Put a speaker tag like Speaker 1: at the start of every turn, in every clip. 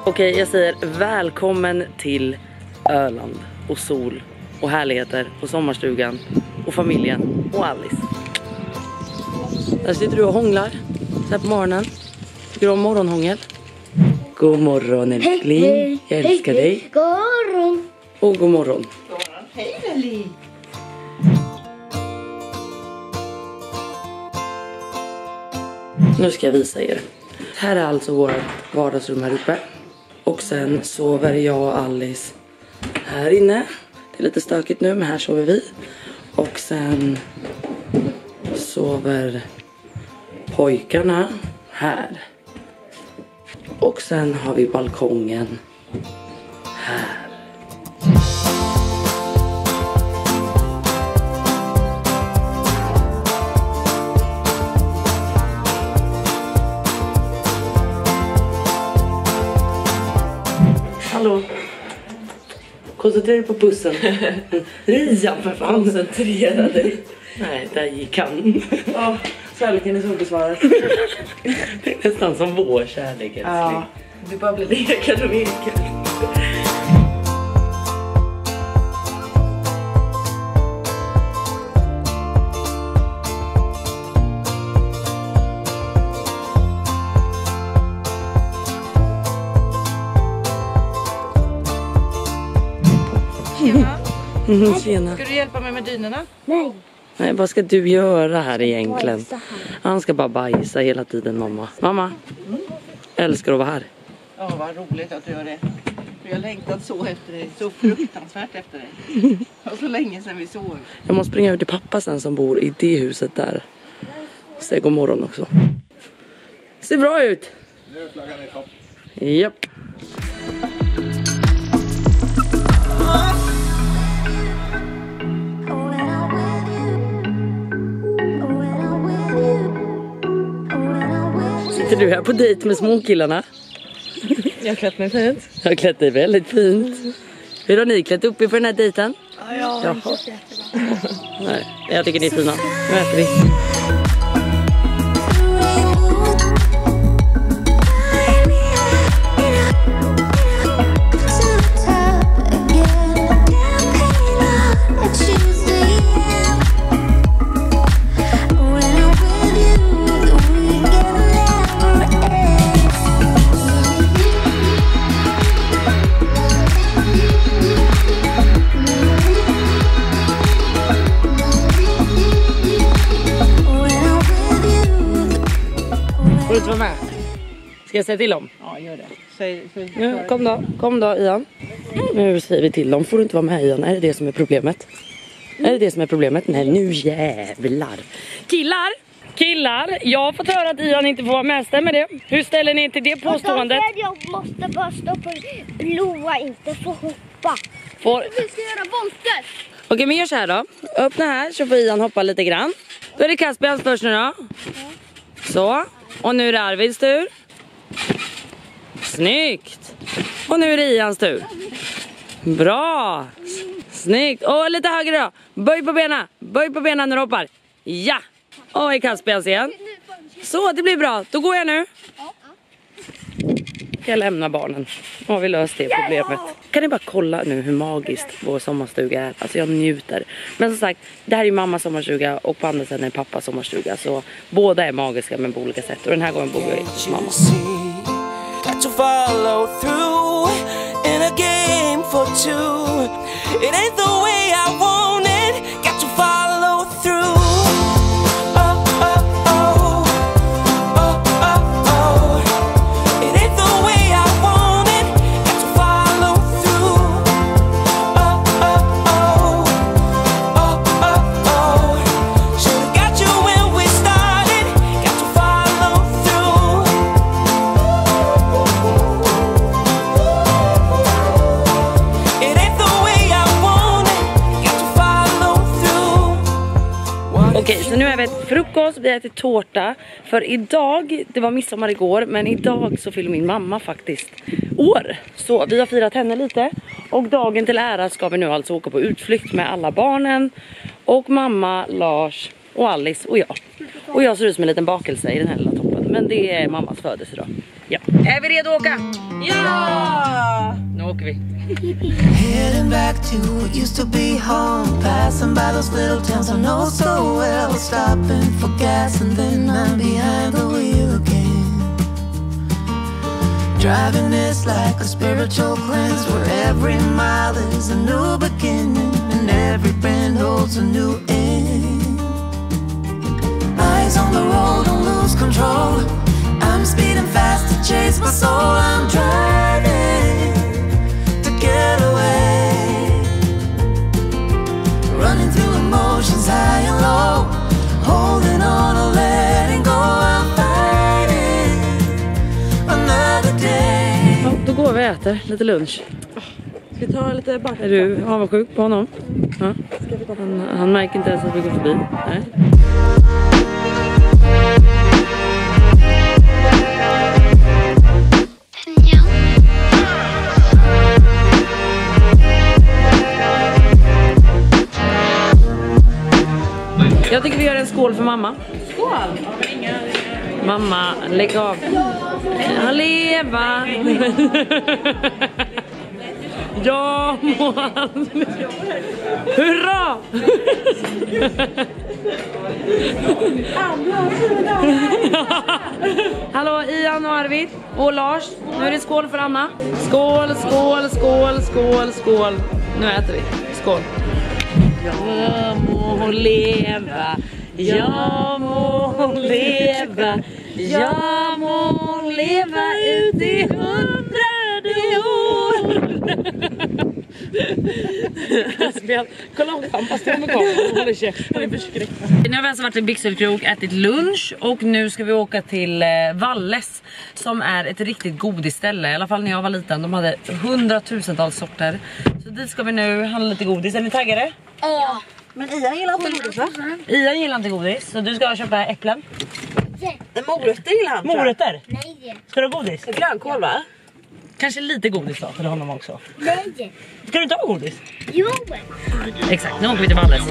Speaker 1: Okej, jag säger välkommen till Öland och sol och härligheter och sommarstugan och familjen och Alice. Där sitter du och hånglar så här på morgonen. Tycker du om morgonhångel? God morgon älskling,
Speaker 2: hej,
Speaker 1: jag älskar dig.
Speaker 2: God morgon.
Speaker 1: Och god morgon.
Speaker 3: Hej Nelly.
Speaker 1: Nu ska jag visa er. Här är alltså vårt vardagsrum här uppe. Och sen sover jag och Alice här inne. Det är lite stökigt nu, men här sover vi. Och sen sover pojkarna här. Och sen har vi balkongen här. Hallå. Koncentrera dig på bussen. Rian för fan.
Speaker 3: Koncentrera dig.
Speaker 1: Nej, där gick han.
Speaker 3: Ja, kärleken är så besvarad.
Speaker 1: Det är nästan som vår kärlek, älskling.
Speaker 3: Ja, du bara blir lekad och virkad.
Speaker 1: Tjena.
Speaker 3: Ska du hjälpa mig med dynorna?
Speaker 2: Nej.
Speaker 1: Nej, vad ska du göra här egentligen? Han ska bara bajsa hela tiden, mamma. Mamma, älskar att vara här.
Speaker 3: Ja, vad roligt att du gör det. Jag har längtat så efter dig, så fruktansvärt efter dig. Och så länge sedan vi såg.
Speaker 1: Jag måste springa ut till pappa sen som bor i det huset där. Säg god morgon också. Ser bra ut.
Speaker 4: Nu flaggar ni topp.
Speaker 1: Japp. Sitter du här på dejt med småkillarna?
Speaker 3: Jag har klätt mig fint.
Speaker 1: Jag har klätt dig väldigt fint. Hur har ni klätt upp er för den här dejten?
Speaker 2: Ja,
Speaker 1: Nej, jag tycker ni är fina. Nu äter vi. Får du inte vara med? Ska jag säga till dem?
Speaker 3: Ja, gör det. Säg.
Speaker 1: Ja, kom då Ian. Nu säger vi till dem. Får du inte vara med Ian? Är det det som är problemet? Är det det som är problemet? Nej, nu jävlar. Killar, jag har fått höra att Ian inte får vara med. Stämmer det? Hur ställer ni till det påståendet?
Speaker 2: Jag måste bara stoppa blåa, inte få hoppa. Vi ska göra volter.
Speaker 1: Okej, men gör så här då. Öppna här så får Ian hoppa lite grann. Då är det Caspians först nu då. Ja. Så. Och nu är det Arvids tur. Snyggt. Och nu är det Ians tur. Bra. Snyggt. Och lite högre då. Böj på benen när du hoppar. Ja. Och i Caspians igen. Så, det blir bra. Då går jag nu. Jag lämnar barnen. Nu har vi löst det problemet. Kan ni bara kolla nu hur magiskt vår sommarstuga är. Alltså jag njuter. Men som sagt, det här är mammas sommarstuga och på andra sidan är pappas sommarstuga. Så båda är magiska men på olika sätt. Och den här gången bor jag hos mamma. Okej, så nu har vi ätit frukost, vi har ätit tårta. För idag, det var midsommar igår, men idag så fyller min mamma faktiskt år. Så vi har firat henne lite. Och dagen till ära ska vi nu alltså åka på utflykt med alla barnen. Och mamma, Lars och Alice och jag. Och jag ser ut som en liten bakelse i den här lilla toppen. Men det är mammas födelsedag. Ja. Är vi redo att åka?
Speaker 3: Ja!
Speaker 1: Nu åker vi.
Speaker 4: Heading back to what used to be home, passing by those little towns I know so well, stopping for gas and then I'm behind the wheel again. Driving this like a spiritual cleanse, where every mile is a new beginning and every bend holds a new end. Eyes on the road, don't lose control. I'm speeding fast to chase my soul. I'm driving to get away, running through emotions high and low, holding on or letting go. I'm fighting another day.
Speaker 1: Ja, då går vi och äter lite lunch.
Speaker 3: Ska vi ta lite bak?
Speaker 1: Är du avundsjuk på honom? Ja. Han märker inte ens att vi går förbi. Nej. Jag tycker vi gör en skål för mamma.
Speaker 3: Skål!
Speaker 1: Mamma, lägg av. Ja, leva! Ja, man! Hurra! Hallå, Ian och Arvid och Lars. Nu är det skål för Anna. Skål, skål, skål, skål, skål. Nu äter vi. Skål. Jag må leva, jag må leva, jag må leva ut i 100 år. Kolla om Pampas till med kameran. Håller käften. Nu har vi alltså varit i Bixelkrok, ätit lunch och nu ska vi åka till Valles som är ett riktigt godisställe. I alla fall när jag var liten. De hade 100-tusentals sorter. Så dit ska vi nu handla lite godis. Är ni taggade?
Speaker 2: Ja.
Speaker 3: Men Ian gillar inte godis, va?
Speaker 1: Ian gillar inte godis, så du ska köpa äpplen.
Speaker 3: Morötter gillar han.
Speaker 1: Morötter?
Speaker 2: Nej.
Speaker 1: Ska du ha godis?
Speaker 3: Grönkål, va?
Speaker 1: Kanske lite godis då, för honom också.
Speaker 2: Nej.
Speaker 1: Ska du inte ha godis?
Speaker 2: Jo.
Speaker 1: Exakt, nu åker vi till Valles.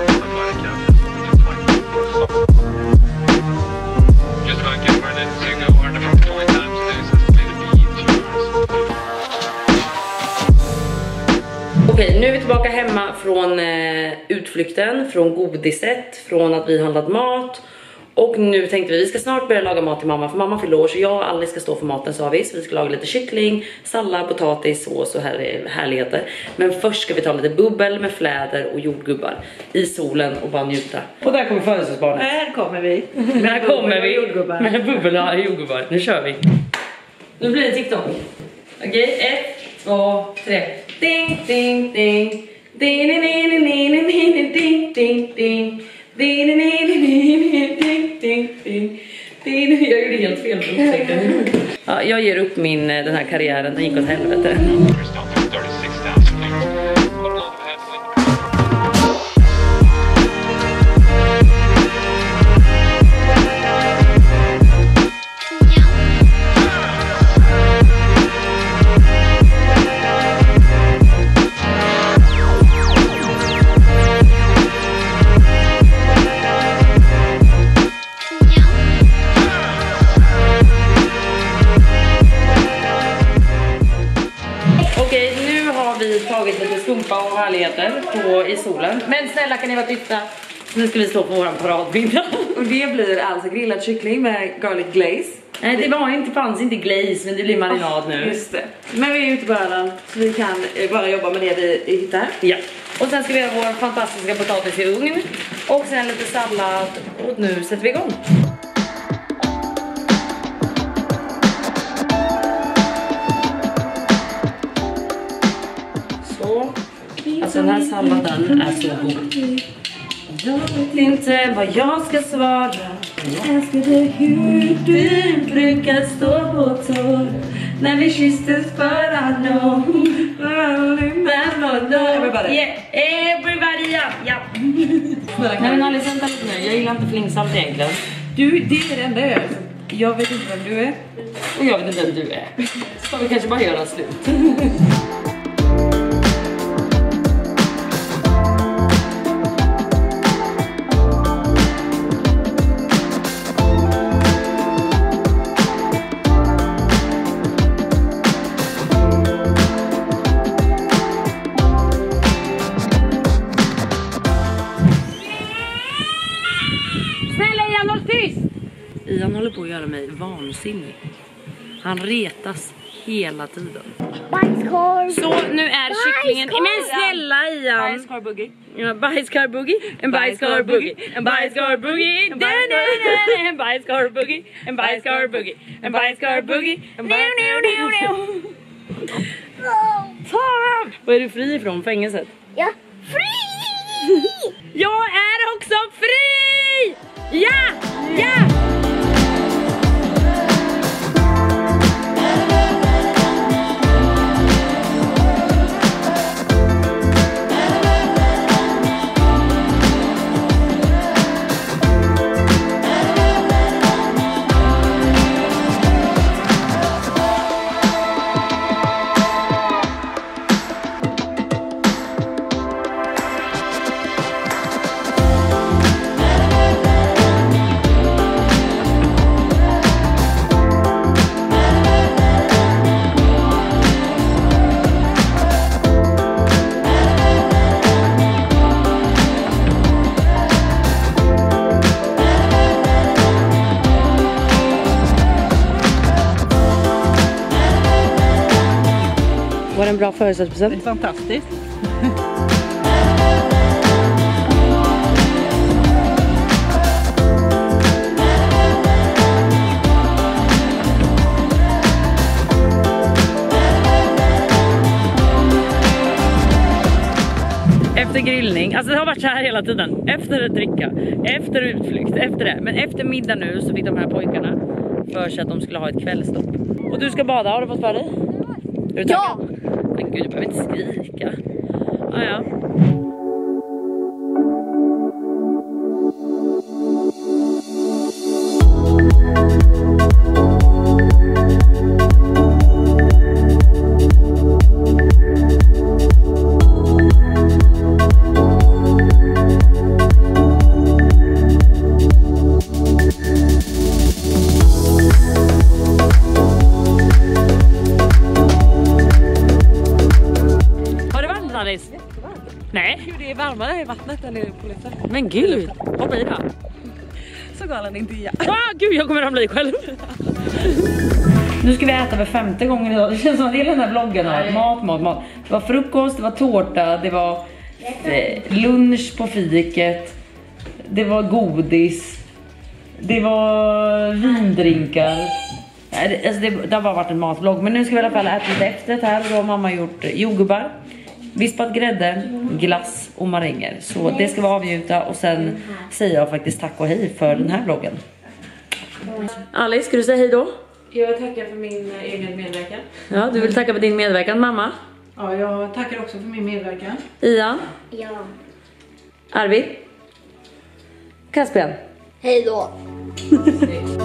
Speaker 1: Okej, nu är vi tillbaka hemma från utflykten, från godiset, från att vi handlat mat. Och nu tänkte vi ska snart börja laga mat till mamma, för mamma fyller år, så jag och Alice ska stå för maten, sa vi. Så vi ska laga lite kyckling, sallad, potatis, sås och härligheter. Men först ska vi ta lite bubbel med fläder och jordgubbar i solen och bara njuta. Och där kommer födelsedagsbarnet.
Speaker 3: Här kommer vi.
Speaker 1: Där kommer vi
Speaker 3: jordgubbar.
Speaker 1: med bubbel och jordgubbar. Nu kör vi. Nu blir det TikTok. Okej, 1, 2, 3. Ding, ding, ding. Ding, ding, ding, ding, ding, ding, ding, ding, ding. Ding, ding, ding, ding, ding, ding, ding. Jag gjorde helt fel på upptäckten. Ja, jag ger upp den här karriären, den gick åt helvete. Tagit lite skumpa och härligheter i solen. Men snälla, kan ni vara tysta? Nu ska vi stå på våran paradbild.
Speaker 3: Och det blir alltså grillad kyckling med garlic glaze.
Speaker 1: Nej, det fanns inte glaze, men det blir marinad nu.
Speaker 3: Just det. Men vi är ute på Öland, så vi kan bara jobba med det vi hittar.
Speaker 1: Ja. Och sen ska vi göra vår fantastiska potatis i ugn. Och sen lite sallad. Och nu sätter vi igång. Alltså den här salladen är så god. Jag vet inte vad jag ska svara. Jag älskade hur du brukar stå på tår när vi kysstes för någon. Everybody. Yeah, everybody, ja. Nej, men Alice, vänta lite nu. Jag gillar inte flingsalt egentligen.
Speaker 3: Du, det är det enda jag gör. Jag vet inte vem du är.
Speaker 1: Och jag vet inte vem du är. Ska vi kanske bara göra slut? Ian håller på att göra mig vansinnig. Han retas hela tiden.
Speaker 2: Bajskorv.
Speaker 1: Så nu är kycklingen... Men snälla Ian!
Speaker 3: Bajskorv-boogie.
Speaker 1: Ja, bajskorv-boogie. En bajskorv-boogie. En bajskorv-boogie. En bajskorv-boogie. En bajskorv-boogie. En bajskorv-boogie. En bajskorv-boogie. Vad är du fri ifrån fängelset?
Speaker 2: Ja, fri!
Speaker 1: Jag är också fri! Ja! Ja! Var det en bra födelsedagspresent?
Speaker 3: Fantastiskt.
Speaker 1: Efter grillning, alltså det har varit så här hela tiden. Efter dricka, efter utflykt, efter det. Men efter middag nu så fick de här pojkarna för sig att de skulle ha ett kvällsstopp. Och du ska bada, har du fått för dig? Är du
Speaker 2: Ja!
Speaker 1: Men gud, du behöver inte skrika. Ah, ja. Alice? Nej.
Speaker 3: Gud, det är varmare i vattnet än på luften.
Speaker 1: Men gud, hoppa i då.
Speaker 3: Så galen inte jag.
Speaker 1: Gud, jag kommer ramla i själv. Nu ska vi äta för 5:e gången idag. Det känns som att hela den här vloggen har mat. Det var frukost, det var tårta, det var lunch på fiket. Det var godis. Det var vindrinkar. Alltså det har bara varit en matvlogg. Men nu ska vi i alla fall äta lite efterrätt här. Då har mamma gjort jordgubbar, vispat grädde, glass och maränger. Så det ska vara avgjuta och sen säger jag faktiskt tack och hej för den här vloggen. Alice, ska du säga hej då?
Speaker 3: Jag tackar för min egen medverkan.
Speaker 1: Ja, du vill tacka för din medverkan, mamma.
Speaker 3: Ja, jag tackar också för min medverkan.
Speaker 1: Ian,
Speaker 2: Ja.
Speaker 1: Arvid, Caspian.
Speaker 2: Hej då.